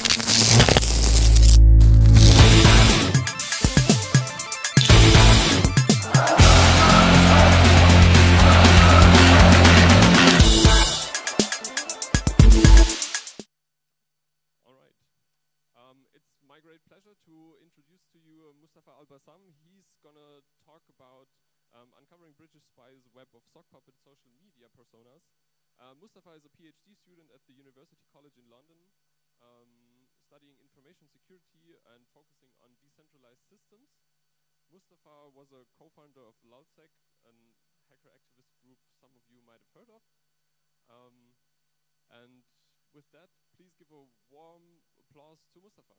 Mustafa Al-Bassam. He's gonna talk about uncovering bridges by the web of sock puppet social media personas. Mustafa is a PhD student at the University College in London, studying information security and focusing on decentralized systems. Mustafa was a co-founder of Lulzsec, a hacker activist group some of you might have heard of. And with that, please give a warm applause to Mustafa.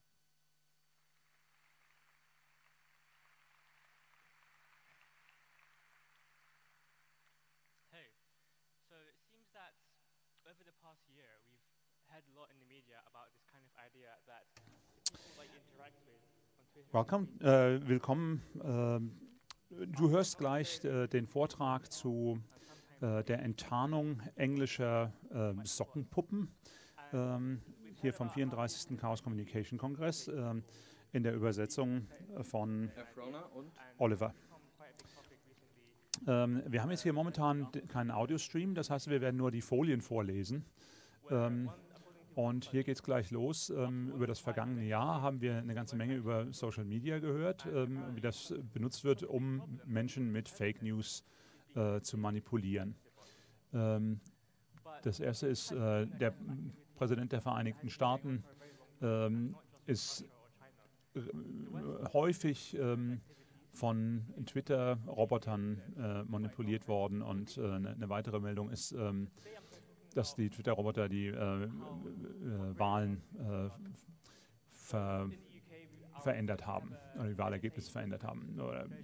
So it seems that over the past year, we've heard a lot in the media about this kind of idea that people like interact with on Twitter. Welcome, willkommen. Du hörst gleich den Vortrag zu der Enttarnung englischer Sockenpuppen hier vom 34. Chaos Communication Kongress in der Übersetzung von Oliver. Wir haben jetzt hier momentan keinen Audiostream, das heißt, wir werden nur die Folien vorlesen. Und hier geht es gleich los. Über das vergangene Jahr haben wir eine ganze Menge über Social Media gehört, wie das benutzt wird, um Menschen mit Fake News zu manipulieren. Das erste ist, der Präsident der Vereinigten Staaten ist häufig von Twitter-Robotern manipuliert worden, und eine weitere Meldung ist, dass die Twitter-Roboter die Wahlen verändert haben, oder die Wahlergebnisse verändert haben.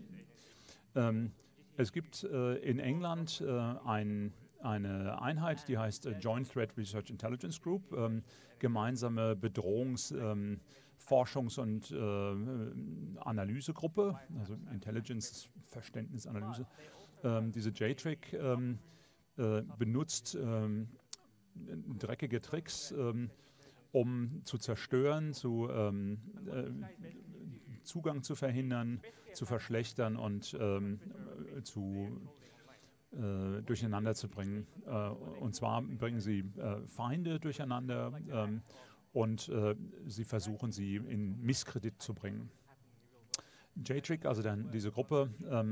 Es gibt in England eine Einheit, die heißt Joint Threat Research Intelligence Group, gemeinsame Forschungs- und Analysegruppe, also Intelligence, Verständnisanalyse. Diese JTRIC benutzt dreckige Tricks, um zu zerstören, Zugang zu verhindern, zu verschlechtern und durcheinander zu bringen. Und zwar bringen sie Feinde durcheinander, und sie versuchen, sie in Misskredit zu bringen. JTRIC, also diese Gruppe,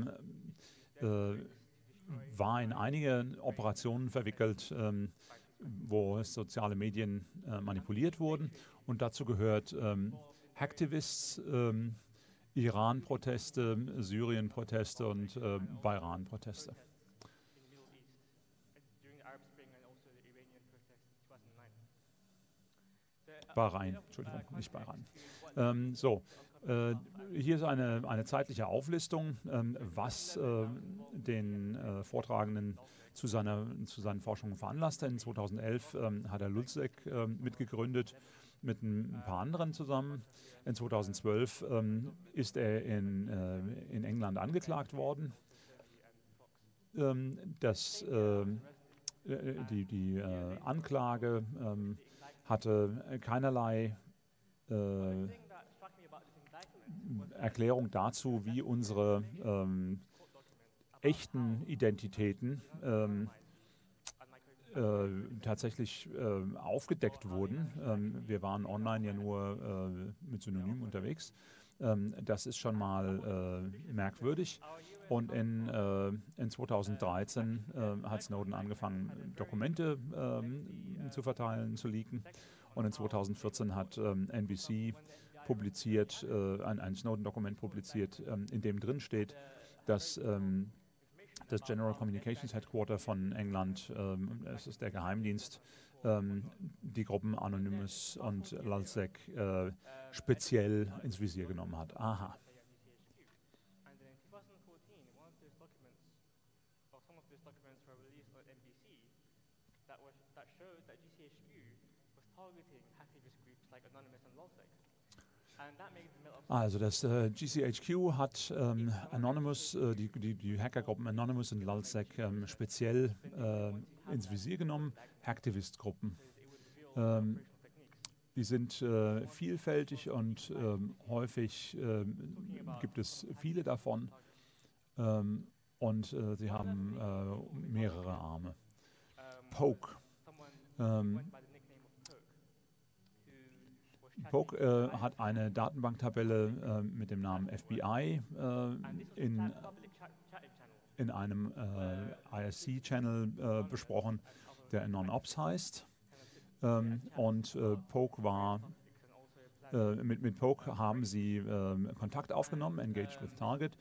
war in einige Operationen verwickelt, wo soziale Medien manipuliert wurden. Und dazu gehört Hacktivists, Iran-Proteste, Syrien-Proteste und Bahrain-Proteste. Bahrain, Entschuldigung, nicht Bahrain. Hier ist eine zeitliche Auflistung, was den Vortragenden zu seinen Forschungen veranlasste. In 2011 hat er Lulzsec mitgegründet, mit ein paar anderen zusammen. In 2012 ist er in England angeklagt worden. Die Anklage hatte keinerlei Erklärung dazu, wie unsere echten Identitäten tatsächlich aufgedeckt wurden. Wir waren online ja nur mit Synonymen unterwegs. Das ist schon mal merkwürdig. Und in 2013 hat Snowden angefangen, Dokumente zu verteilen, zu leaken. Und in 2014 hat NBC publiziert, ein Snowden-Dokument publiziert, in dem drin steht, dass das General Communications Headquarter von England, es ist der Geheimdienst, die Gruppen Anonymous und Lulzsec speziell ins Visier genommen hat. Aha. Also das GCHQ hat Anonymous, die Hackergruppen Anonymous und Lulzsec speziell ins Visier genommen, Hacktivist-Gruppen. Die sind vielfältig und häufig gibt es viele davon und sie haben mehrere Arme. Poke. Poke hat eine Datenbanktabelle mit dem Namen FBI in einem IRC-Channel besprochen, der Non-Ops heißt. Und Poke war, mit Poke haben sie Kontakt aufgenommen, Engaged with Target.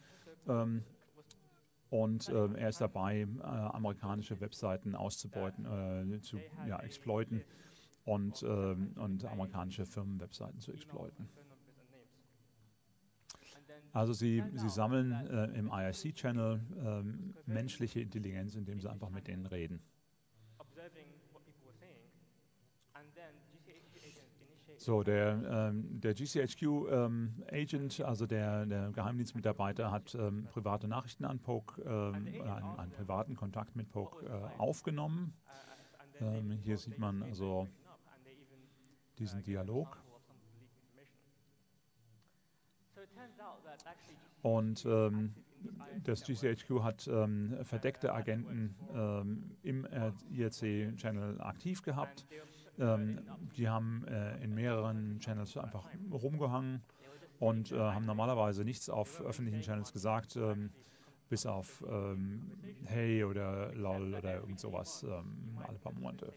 Und er ist dabei, amerikanische Webseiten auszubeuten, zu exploiten und amerikanische Firmenwebseiten zu exploiten. Also sie sammeln im IRC-Channel menschliche Intelligenz, indem sie einfach mit denen reden. So, der GCHQ-Agent, also der Geheimdienstmitarbeiter, hat private Nachrichten an Poke, einen privaten Kontakt mit Poke aufgenommen. Hier sieht man also diesen Dialog. Und das GCHQ hat verdeckte Agenten im IRC-Channel aktiv gehabt. Die haben in mehreren Channels einfach rumgehangen und haben normalerweise nichts auf öffentlichen Channels gesagt, bis auf Hey oder Lol oder irgend sowas alle paar Monate.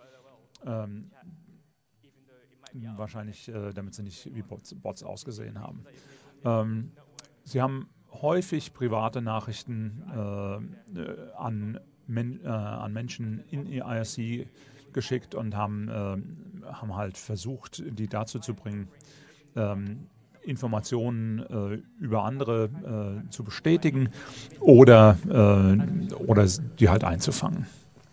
Wahrscheinlich, damit sie nicht wie Bots ausgesehen haben. Sie haben häufig private Nachrichten an Menschen in IRC geschickt und haben halt versucht, die dazu zu bringen, Informationen über andere zu bestätigen oder die halt einzufangen.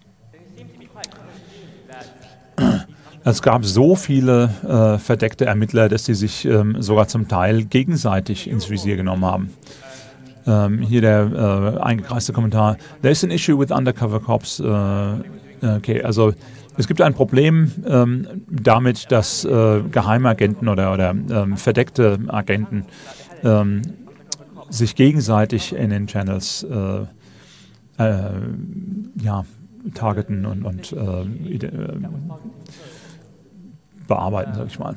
Es gab so viele verdeckte Ermittler, dass sie sich sogar zum Teil gegenseitig ins Visier genommen haben. Hier der eingekreiste Kommentar. There is an issue with undercover cops. Okay, also es gibt ein Problem damit, dass Geheimagenten oder verdeckte Agenten sich gegenseitig in den Channels targeten und bearbeiten, sag ich mal.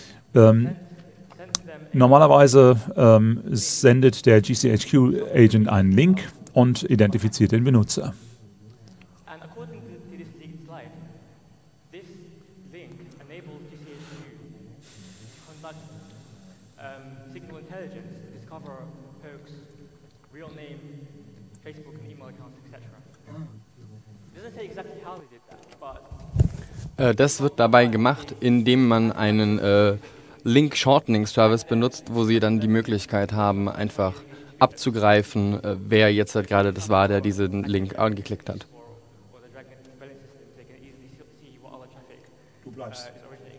Normalerweise sendet der GCHQ-Agent einen Link und identifiziert den Benutzer. Das wird dabei gemacht, indem man einen Link-Shortening-Service benutzt, wo Sie dann die Möglichkeit haben, einfach abzugreifen, wer jetzt halt gerade das war, der diesen Link angeklickt hat. Du bleibst.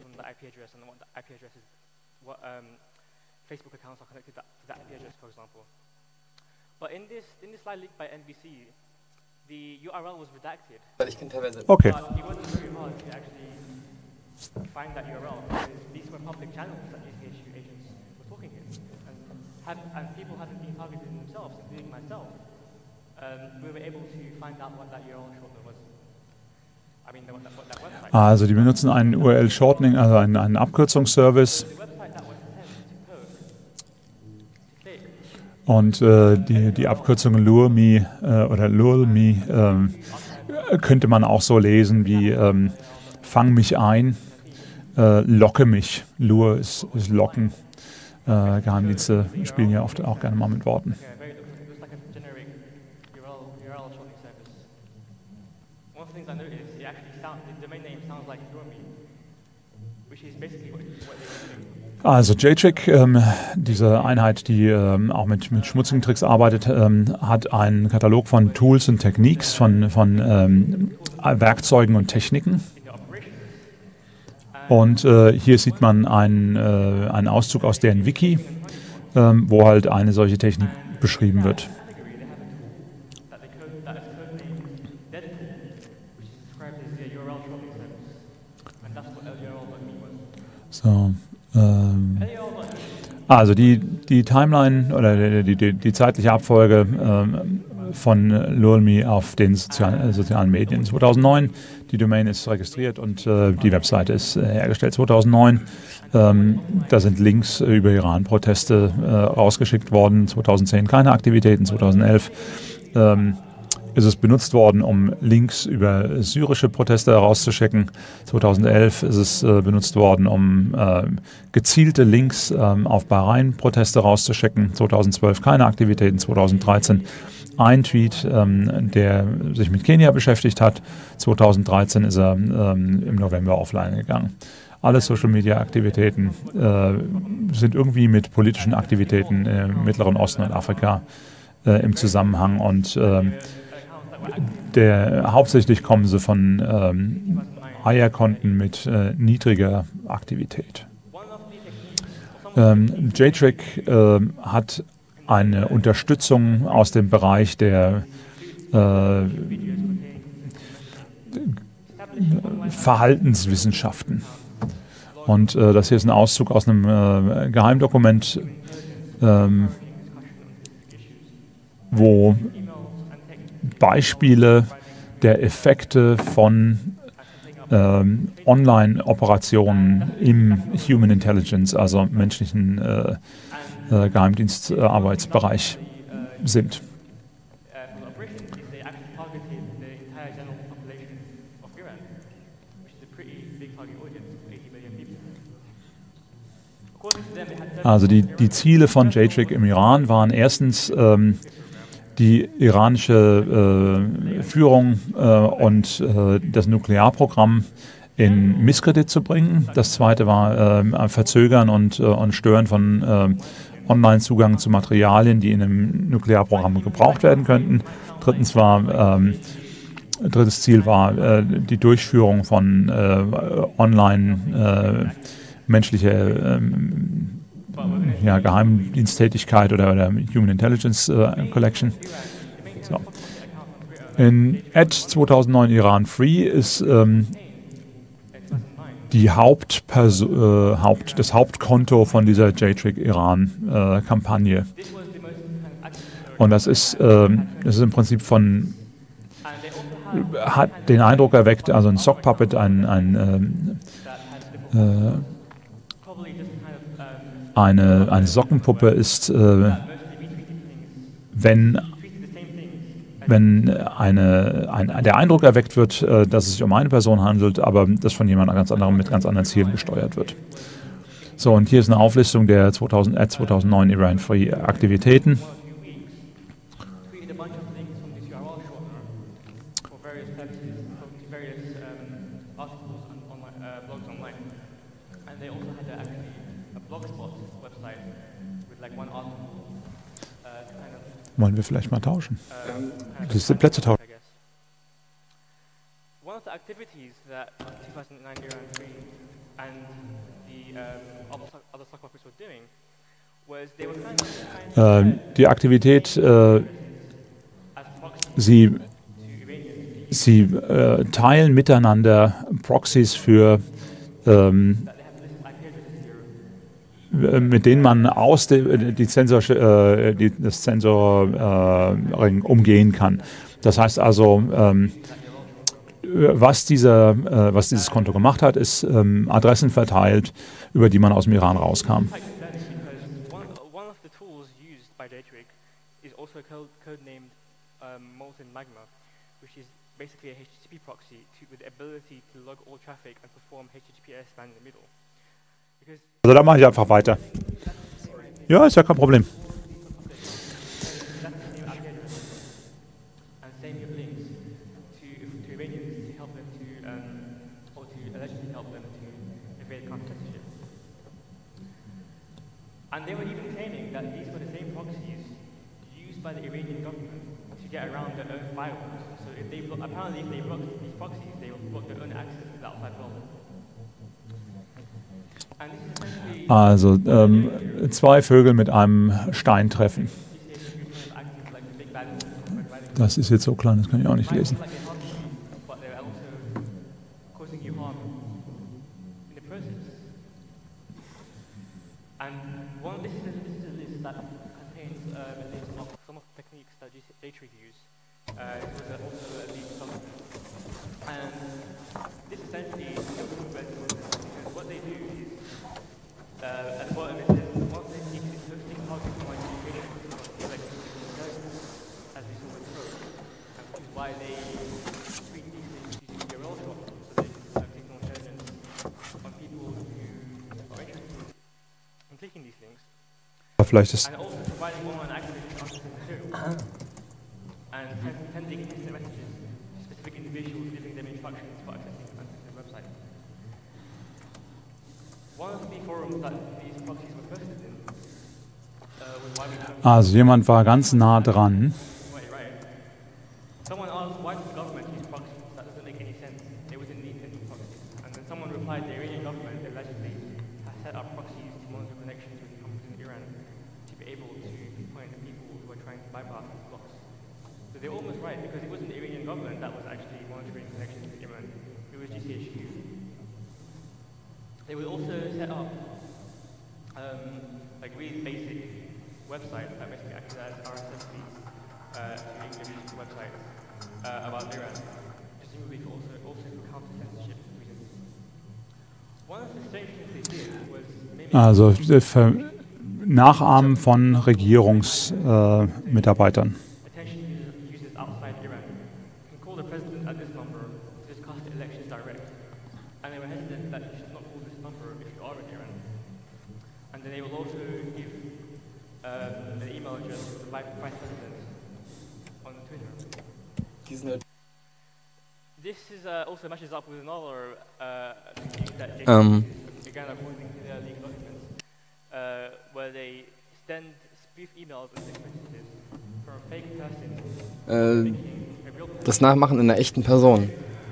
Facebook accounts are connected to that IP address, for example. But in this slide leaked by NBC, the URL was redacted. Okay. But it wasn't very hard to actually find that URL because these were public channels that GCHQ agents were talking in, and people hadn't been targeted themselves, including myself. We were able to find out what that URL shortener was. I mean, what that website. Also die benutzen einen URL-Shortening, also einen Abkürzungsservice. Und die Abkürzung LureMe oder LureMe könnte man auch so lesen wie fang mich ein, locke mich. Lure ist locken. Geheimdienste spielen ja oft auch gerne mal mit Worten. Also JTRIC, diese Einheit, die auch mit schmutzigen Tricks arbeitet, hat einen Katalog von Tools und Techniques, von Werkzeugen und Techniken. Und hier sieht man einen Auszug aus deren Wiki, wo halt eine solche Technik beschrieben wird. So, also die Timeline oder die zeitliche Abfolge von Lurlme auf den sozialen Medien. 2009, die Domain ist registriert und die Webseite ist hergestellt. 2009, da sind Links über Iran-Proteste rausgeschickt worden. 2010 keine Aktivitäten. 2011 ist es benutzt worden, um Links über syrische Proteste herauszuschicken. 2011 ist es benutzt worden, um gezielte Links auf Bahrain-Proteste rauszuschicken. 2012 keine Aktivitäten. 2013 ein Tweet, der sich mit Kenia beschäftigt hat. 2013 ist er im November offline gegangen. Alle Social-Media-Aktivitäten sind irgendwie mit politischen Aktivitäten im Mittleren Osten und Afrika im Zusammenhang und hauptsächlich kommen sie von Eierkonten mit niedriger Aktivität. JTRIC hat eine Unterstützung aus dem Bereich der Verhaltenswissenschaften. Und das hier ist ein Auszug aus einem Geheimdokument, wo Beispiele der Effekte von Online-Operationen im Human Intelligence, also menschlichen Geheimdienstarbeitsbereich sind. Also die Ziele von JTRIC im Iran waren erstens die iranische Führung und das Nuklearprogramm in Misskredit zu bringen. Das zweite war Verzögern und Stören von Online-Zugang zu Materialien, die in einem Nuklearprogramm gebraucht werden könnten. Drittes Ziel war die Durchführung von online menschlicher Geheimdiensttätigkeit oder Human Intelligence Collection. So. In 2009 Iran Free ist das Hauptkonto von dieser JTRIC Iran-Kampagne. Und das ist im Prinzip hat den Eindruck erweckt, also ein Sockpuppet, eine Sockenpuppe ist, wenn der Eindruck erweckt wird, dass es sich um eine Person handelt, aber das von jemand ganz anderem mit ganz anderen Zielen gesteuert wird. So, und hier ist eine Auflistung der 2009 Iran Free Aktivitäten. Wollen wir vielleicht mal tauschen? Das sind Plätze tauschen. One of the activities that 2009 Iran Free and the other sock puppets were doing was they were kind of die Aktivität, sie teilen miteinander Proxys für mit denen man das Sensoring umgehen kann. Das heißt also, was dieses Konto gemacht hat, ist Adressen verteilt, über die man aus dem Iran rauskam. one of the tools used by JTRIC is also codenamed Molten Magma, which is basically a HTTP proxy with the ability to log all traffic and perform HTTPS man in the middle. Also da mache ich einfach weiter. Ja, ist ja kein Problem. And they were even claiming that these were the same proxies used by the Iranian government to get around their own firewalls. So if they apparently if they block these proxies, they will block their own access to the outside world. Also zwei Vögel mit einem Stein treffen. Das ist jetzt so klein, das kann ich auch nicht lesen. And this is a list that contains a list of some of the techniques that JTRIG use. It was also a lead document. And this essentially is because what they do is, at the bottom it says, one technique is hosting target point communication on as we saw with code, which is why they treat these things using URL shopping, so they can signal intelligence on people who are interested in clicking these links. Vielleicht ist And also providing online access to content material. And sending instant messages to specific individuals, giving them instructions for accessing the website. One of the forums that these proxies were posted in was why we don't. also jemand war ganz nah dran. Right. Someone asked, why does the government use proxies? That doesn't make any sense. They wouldn't need to use proxies. And then someone replied, the Iranian government allegedly has set up proxies to monitor connections with companies in Iran to be able to pinpoint the people who are trying to bypass these blocks. So they're almost right, because it wasn't the Iranian government that was actually monitoring connections with Iran. It was GCHQ. They would also set up like really basic websites that basically act as RSS feeds to English websites about Iran, presumably also for counter-censorship reasons. One of the strange things they did was Also Nachahmen von Regierungsmitarbeitern. attention users outside Iran can call the president at this number to discuss the elections direct. And they were hesitant that you should not call this number if you are in Iran. And then they will also give an email address to the vice president on Twitter. This is also matches up with another technique that began according to their legal documents, where they send spoof emails and text messages from a fake person making a real person. Das Nachmachen in einer echten Person.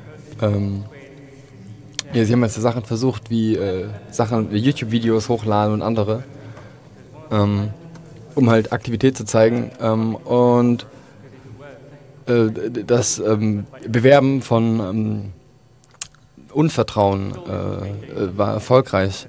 Ja, sie haben jetzt Sachen versucht, wie YouTube-Videos hochladen und andere, um halt Aktivität zu zeigen. Und das Bewerben von Unvertrauen war erfolgreich.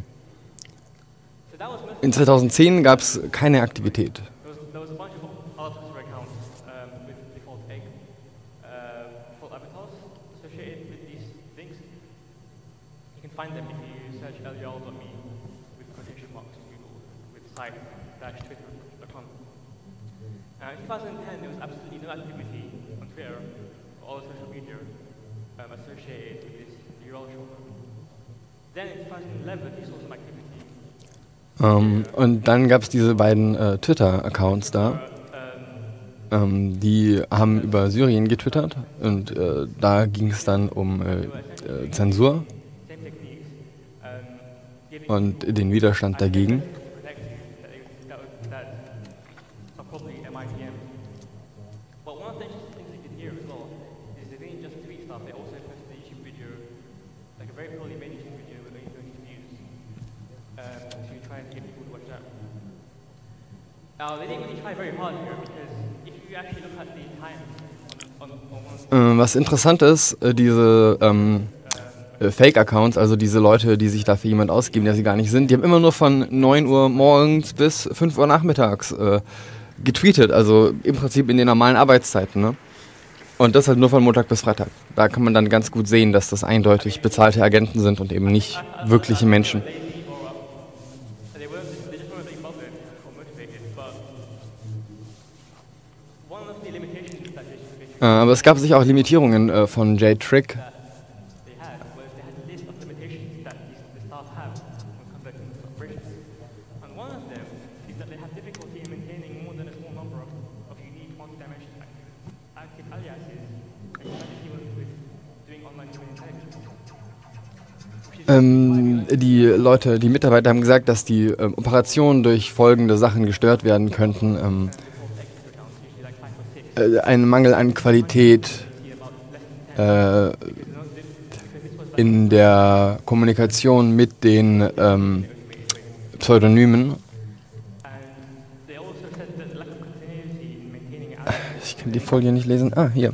In 2010 gab es keine Aktivität. There was a bunch of other Twitter accounts with default egg, default avatars associated with these things. You can find them if you search lyal.me with quotation marks in Google with site-twitter.com. In 2010, there was absolutely no activity on Twitter or other social media associated with this URL shopper. Then in 2011, we saw some activity. Und dann gab es diese beiden Twitter-Accounts da. Die haben über Syrien getwittert und da ging es dann um Zensur und den Widerstand dagegen. Was interessant ist, diese Fake-Accounts, also diese Leute, die sich da für jemand ausgeben, der sie gar nicht sind, die haben immer nur von 9 Uhr morgens bis 5 Uhr nachmittags getweetet, also im Prinzip in den normalen Arbeitszeiten. Ne? Und das halt nur von Montag bis Freitag. Da kann man dann ganz gut sehen, dass das eindeutig bezahlte Agenten sind und eben nicht wirkliche Menschen. Aber es gab sicher auch Limitierungen von JTRIG. Die Leute, die Mitarbeiter haben gesagt, dass die Operationen durch folgende Sachen gestört werden könnten. Ein Mangel an Qualität in der Kommunikation mit den Pseudonymen. Ich kann die Folie nicht lesen. Ah, hier.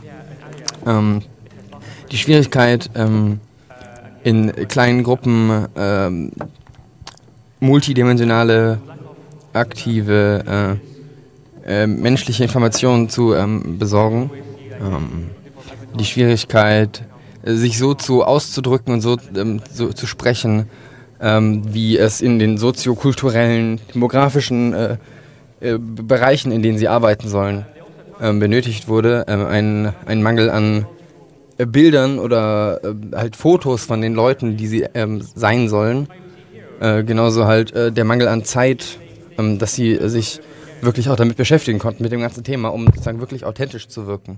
Die Schwierigkeit, in kleinen Gruppen multidimensionale, aktive, menschliche Informationen zu besorgen. Die Schwierigkeit, sich so auszudrücken und so zu sprechen, wie es in den soziokulturellen, demografischen Bereichen, in denen sie arbeiten sollen, benötigt wurde. Ein Mangel an Bildern oder halt Fotos von den Leuten, die sie sein sollen. Genauso halt der Mangel an Zeit, dass sie sich wirklich auch damit beschäftigen konnten, mit dem ganzen Thema, um sozusagen wirklich authentisch zu wirken.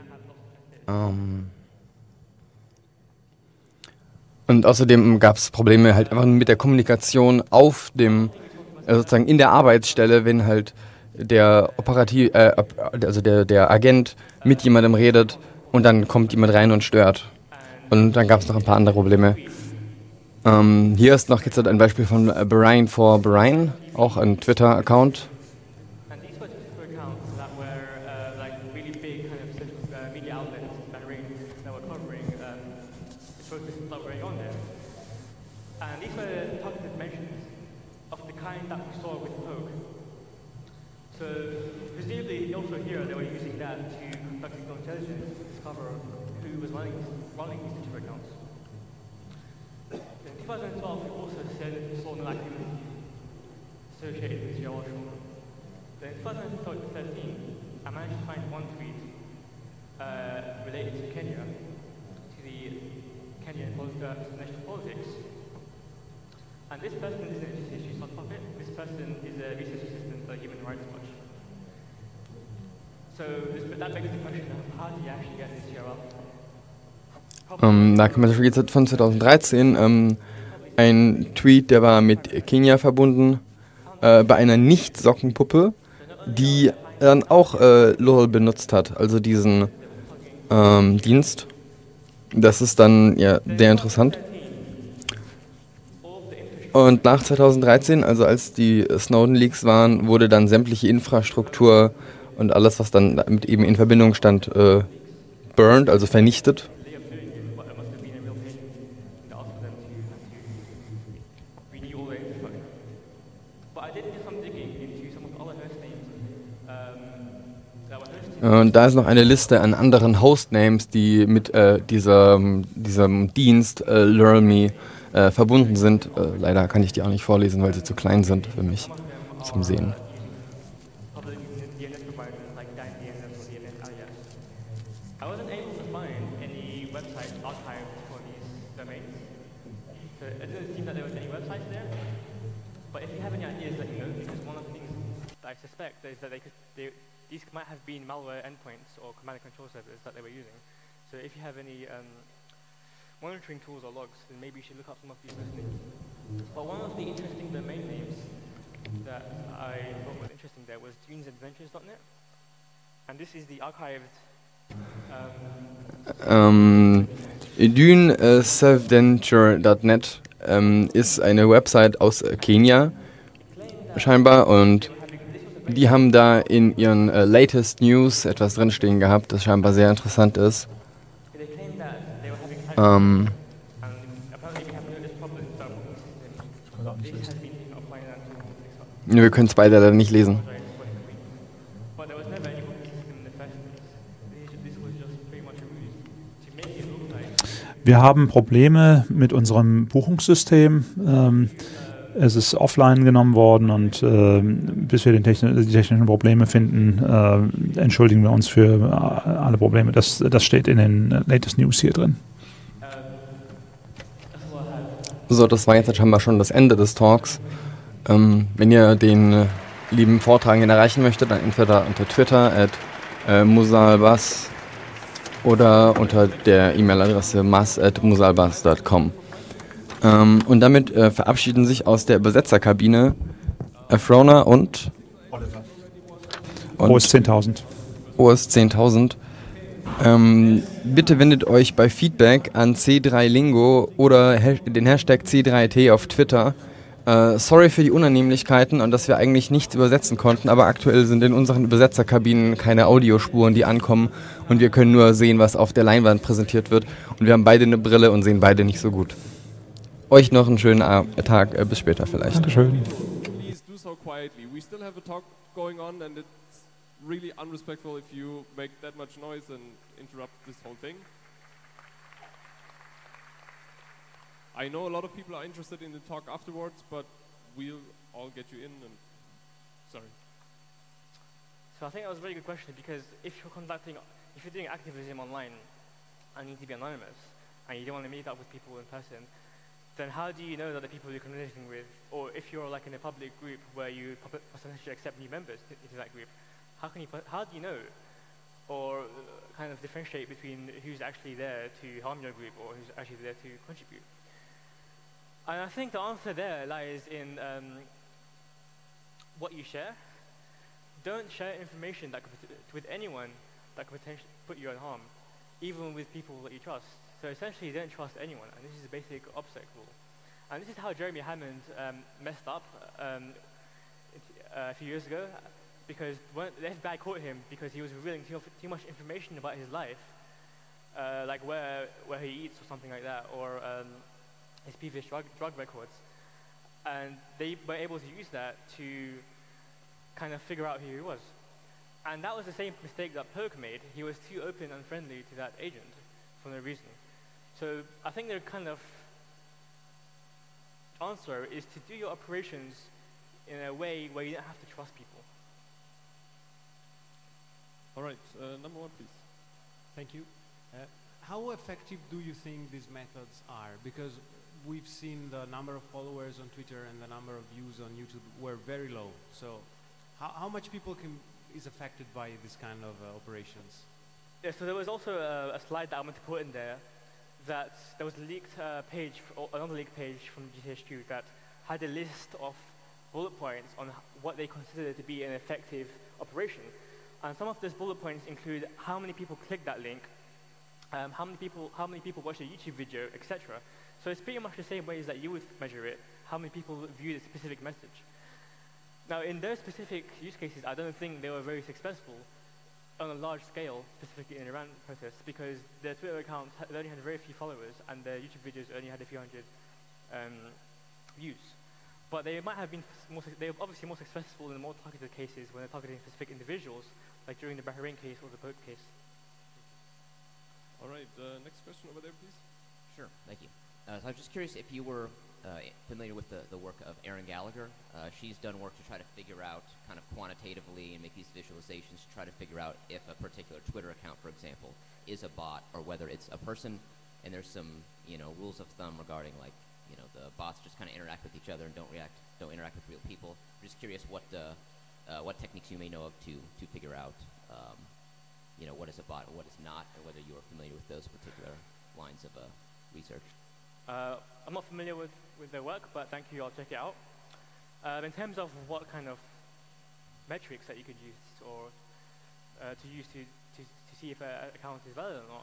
Und außerdem gab es Probleme halt einfach mit der Kommunikation auf dem, sozusagen in der Arbeitsstelle, wenn halt der der Agent mit jemandem redet und dann kommt jemand rein und stört. Und dann gab es noch ein paar andere Probleme. Hier ist noch jetzt ein Beispiel von Bahrain for Bahrain, auch ein Twitter-Account. And these were Twitter accounts that were like really big kind of social media outlets in Bahrain that were covering the protests that were going on there. And these were targeted mentions of the kind that we saw with Pogue. So presumably also here they were using that to conduct signal intelligence to discover who was running these Twitter accounts. In 2012 we also saw no activity associated with Jawar Shore. Then in 2013, I managed to find one tweet related to Kenya, to the Kenyan national politics. And this person isn't a history soft puppet, this person is a research assistant for Human Rights Watch. So that begs the question of how do you actually get this URL? Da kann man zum Beispiel jetzt von 2013 ein Tweet, der war mit Kenia verbunden, bei einer Nicht-Sockenpuppe, die dann auch LOL benutzt hat, also diesen Dienst. Das ist dann ja sehr interessant. Und nach 2013, also als die Snowden-Leaks waren, wurde dann sämtliche Infrastruktur und alles, was dann damit eben in Verbindung stand, burned, also vernichtet. Und da ist noch eine Liste an anderen Hostnames, die mit diesem Dienst LearnMe verbunden sind. Leider kann ich die auch nicht vorlesen, weil sie zu klein sind für mich zum Sehen. These might have been malware endpoints or command and control servers that they were using. So if you have any monitoring tools or logs, then maybe you should look up some of these host names. But one of the interesting domain names that I thought was interesting there was dunesadventures.net. And this is the archived dunesadventure.net ist eine Website aus Kenia scheinbar, und die haben da in ihren latest News etwas drinstehen gehabt, das scheinbar sehr interessant ist. Wir können es beide leider nicht lesen. Wir haben Probleme mit unserem Buchungssystem. Es ist offline genommen worden, und bis wir die technischen Probleme finden, entschuldigen wir uns für alle Probleme. Das steht in den latest News hier drin. So, das war jetzt scheinbar schon das Ende des Talks. Wenn ihr den lieben Vortragenden erreichen möchtet, dann entweder unter Twitter @musalbas oder unter der E-Mail-Adresse mas@musalbas.com. Und damit verabschieden sich aus der Übersetzerkabine Afrona und OS 10.000. OS 10.000. Bitte wendet euch bei Feedback an C3Lingo oder den Hashtag C3T auf Twitter. Sorry für die Unannehmlichkeiten und dass wir eigentlich nichts übersetzen konnten, aber aktuell sind in unseren Übersetzerkabinen keine Audiospuren, die ankommen, und wir können nur sehen, was auf der Leinwand präsentiert wird. Und wir haben beide eine Brille und sehen beide nicht so gut. Euch noch einen schönen Tag, bis später vielleicht. Dankeschön. Please do so quietly. We still have a talk going on, and it's really unrespectful if you make that much noise and interrupt this whole thing. I know a lot of people are interested in the talk afterwards, but we'll all get you in. And sorry. So I think that was a very good question, because if you're doing activism online and you need to be anonymous and you don't want to meet up with people in person, then how do you know that the people you're communicating with, or if you're like in a public group where you potentially accept new members into that group, how do you know or kind of differentiate between who's actually there to harm your group or who's actually there to contribute? And I think the answer there lies in what you share. Don't share information with anyone that could potentially put you in harm, even with people that you trust. So essentially, don't trust anyone, and this is a basic OPSEC rule. And this is how Jeremy Hammond messed up a few years ago, because the FBI caught him because he was revealing too much information about his life, like where he eats or something like that, or his previous drug records. And they were able to use that to kind of figure out who he was. And that was the same mistake that Poke made. He was too open and friendly to that agent for no reason. So I think the kind of answer is to do your operations in a way where you don't have to trust people. All right, number one, please. Thank you. How effective do you think these methods are? Because we've seen the number of followers on Twitter and the number of views on YouTube were very low. So how much people is affected by this kind of operations? Yeah, so there was also a slide that I want to put in there, that there was a leaked page, another leaked page from GCHQ that had a list of bullet points on what they consider to be an effective operation. And some of those bullet points include how many people click that link, how many people watch a YouTube video, etc. So it's pretty much the same ways that you would measure it, how many people view a specific message. Now, in those specific use cases, I don't think they were very successful on a large scale, specifically in the Iran process, because their Twitter accounts only had very few followers, and their YouTube videos only had a few hundred views. But they might have been they were obviously more successful in more targeted cases when they're targeting specific individuals, like during the Bahrain case or the Poke case. All right, next question over there, please. Sure, thank you. So I was just curious if you were familiar with the work of Erin Gallagher. She's done work to try to figure out kind of quantitatively and make these visualizations to try to figure out if a particular Twitter account, for example, is a bot or whether it's a person. And there's some, rules of thumb regarding like, the bots just kind of interact with each other and don't interact with real people. I'm just curious what techniques you may know of to figure out, what is a bot and what is not, or whether you are familiar with those particular lines of research. I'm not familiar with their work, but thank you, I'll check it out. In terms of what kind of metrics that you could use or to use to see if an account is valid or not,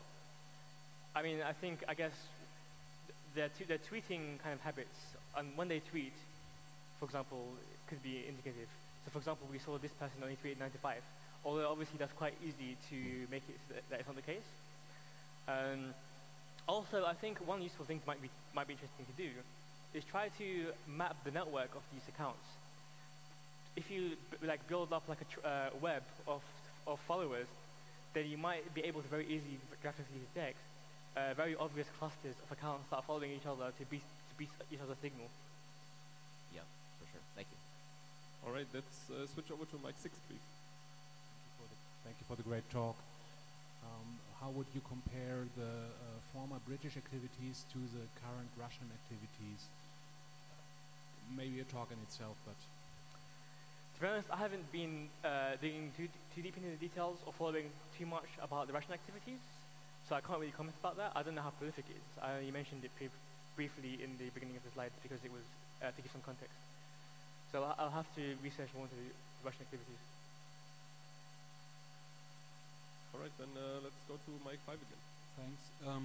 I guess their tweeting kind of habits, and when they tweet, for example, could be indicative. So for example, we saw this person only tweeted 95, although obviously that's quite easy to make it so that it's not the case. Also, I think one useful thing might be interesting to do is try to map the network of these accounts. If you build up like a web of followers, then you might be able to very easily graphically detect very obvious clusters of accounts that are following each other to beat each other's signal. Yeah, for sure. Thank you. All right, let's switch over to mic 6, please. Thank you for the great talk. How would you compare the former British activities to the current Russian activities? Maybe a talk in itself, but... To be honest, I haven't been digging too deep into the details or following too much about the Russian activities, so I can't really comment about that. I don't know how prolific it is. You mentioned it briefly in the beginning of the slide because it was to give some context. So I'll have to research more into the Russian activities. All right, then let's go to mic 5 again. Thanks.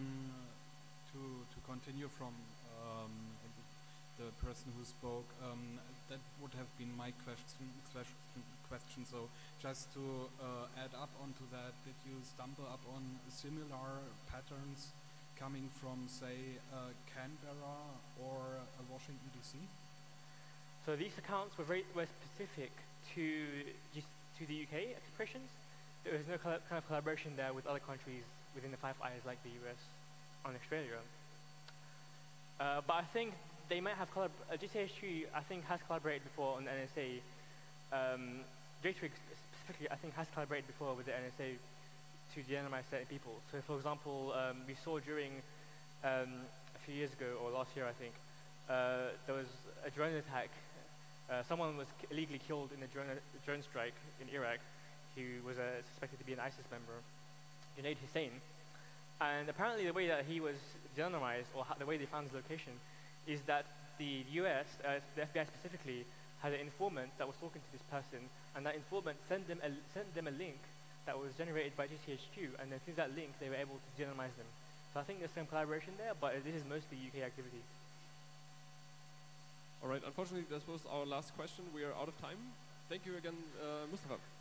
To continue from the person who spoke, that would have been my question. So just to add up onto that, did you stumble up on similar patterns coming from, say, Canberra or Washington DC? So these accounts were specific to the UK expressions. There was no kind of collaboration there with other countries within the Five Eyes like the US and Australia. But I think they might have GCHQ, I think, has collaborated before on the NSA. JTRIG specifically, I think, has collaborated before with the NSA to de-anonymize certain people. So, for example, we saw during a few years ago, or last year, I think, there was a drone attack. Someone was illegally killed in a drone strike in Iraq, who was suspected to be an ISIS member, Junaid Hussain. And apparently the way that he was de-anonymized, or the way they found his location, is that the US, the FBI specifically, had an informant that was talking to this person, and that informant sent them a link that was generated by GCHQ, and then through that link they were able to de-anonymize them. So I think there's some collaboration there, but this is mostly UK activity. All right, unfortunately, this was our last question. We are out of time. Thank you again, Mustafa.